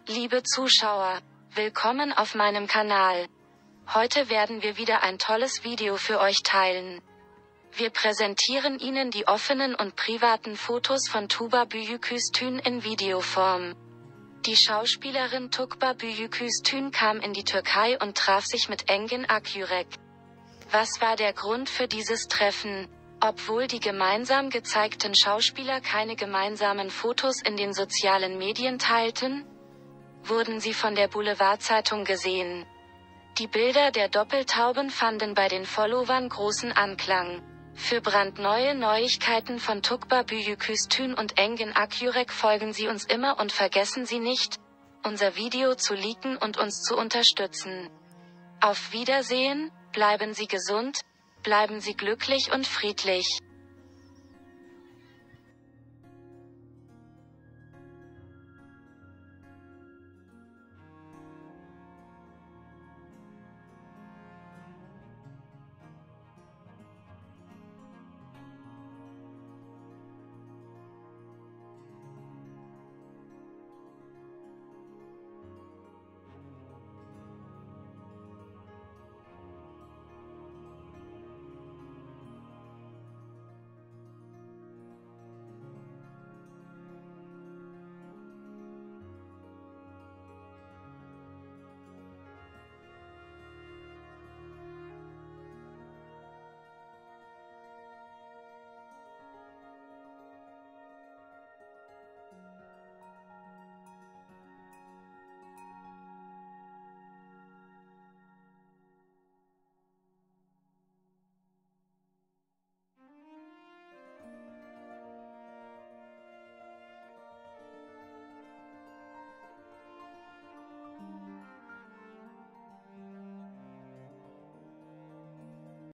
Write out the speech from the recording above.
Liebe Zuschauer, willkommen auf meinem Kanal. Heute werden wir wieder ein tolles Video für euch teilen. Wir präsentieren Ihnen die offenen und privaten Fotos von Tuğba Büyüküstün in Videoform. Die Schauspielerin Tuğba Büyüküstün kam in die Türkei und traf sich mit Engin Akyürek. Was war der Grund für dieses Treffen? Obwohl die gemeinsam gezeigten Schauspieler keine gemeinsamen Fotos in den sozialen Medien teilten, wurden sie von der Boulevardzeitung gesehen. Die Bilder der Doppeltauben fanden bei den Followern großen Anklang. Für brandneue Neuigkeiten von Tuğba Büyüküstün und Engin Akyürek folgen Sie uns immer und vergessen Sie nicht, unser Video zu liken und uns zu unterstützen. Auf Wiedersehen, bleiben Sie gesund, bleiben Sie glücklich und friedlich.